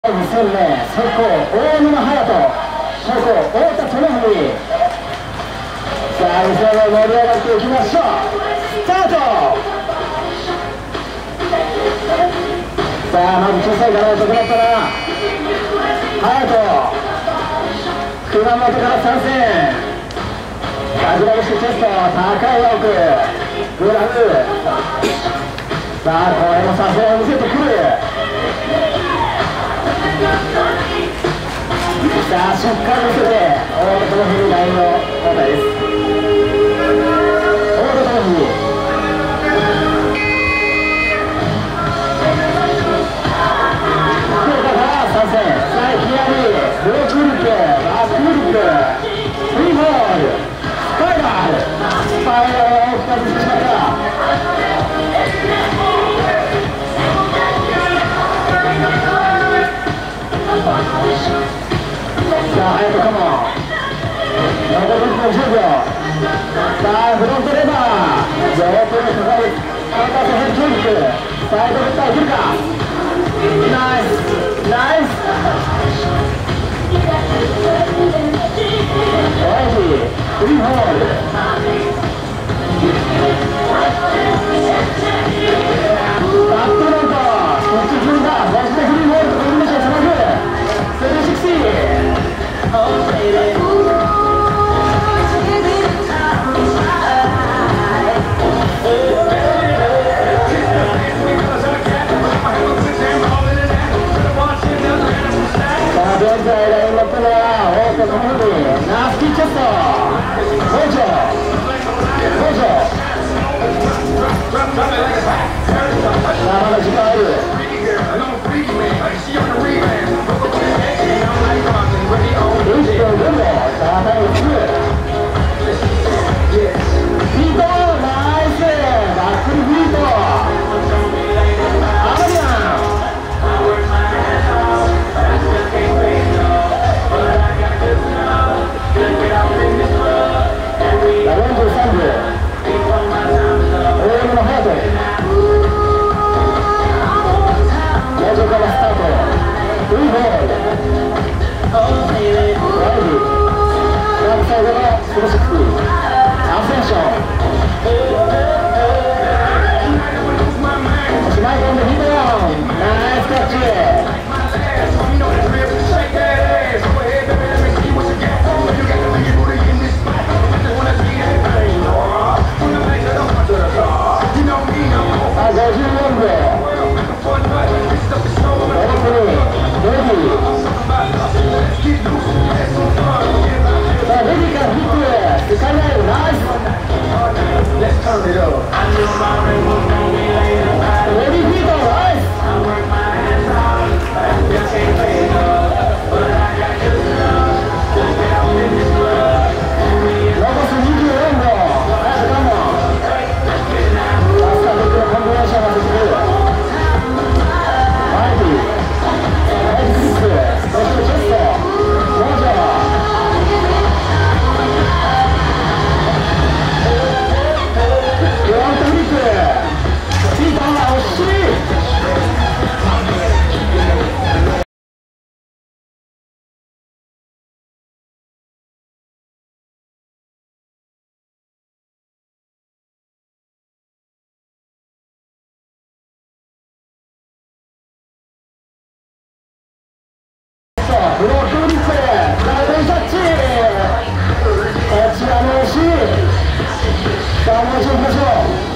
2戦目、先攻、大沼隼人、後攻、太田智文。さあ、2戦目盛り上がっていきましょう。スタート。さあ、まず小さいから遅くなったな。隼人、熊本から参戦。かじらぶしてチェスト、高い奥、グラフ。さあ、これもさすがに見せてくる。さあ、しっかり見せて、大田智文ラインの交代です。大田智文。福岡から参戦。さあ、いきなり、ブロックフリップ、バックフリップ、フリーボール、スパイラル。スパイラルを大きく外してしまった。さあ、隼人かも。残り1分10秒。さあ、フロントレバー。両手にかかる。カウンターとヘッドキック。サイドベッターいけるか。ナイス。ナイス。オレンジ。フリーホール。バットラント。こっち踏んだ。そしてフリーホールとコンビネーションつなぐ。360。現在ラインナップは大田智文、ナースキーチェスト、北条、さあまだ時間ある。1分5秒、さあタイム2。フィート、ナイス、バックリフィート、アマリアン。43部、大沼隼人、モジョからスタート、フリーボール、ワイル、フランクサイドの360、アセンション、そして前込んでヒットダウン、ナイスキャッチ。ブロックフリップ、ダブルタッチ。こちらも惜しい。さあ、もう一度いきましょう。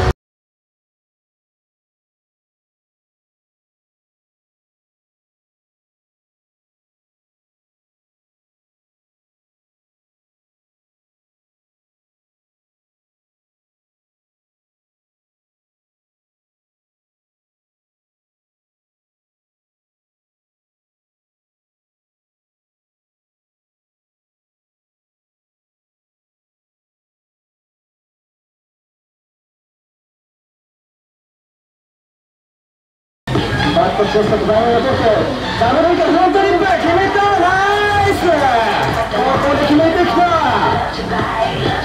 バットチェストとダウンを取って、ダブルインカフロントリップ決めた。ナイス。ここで決めてきた。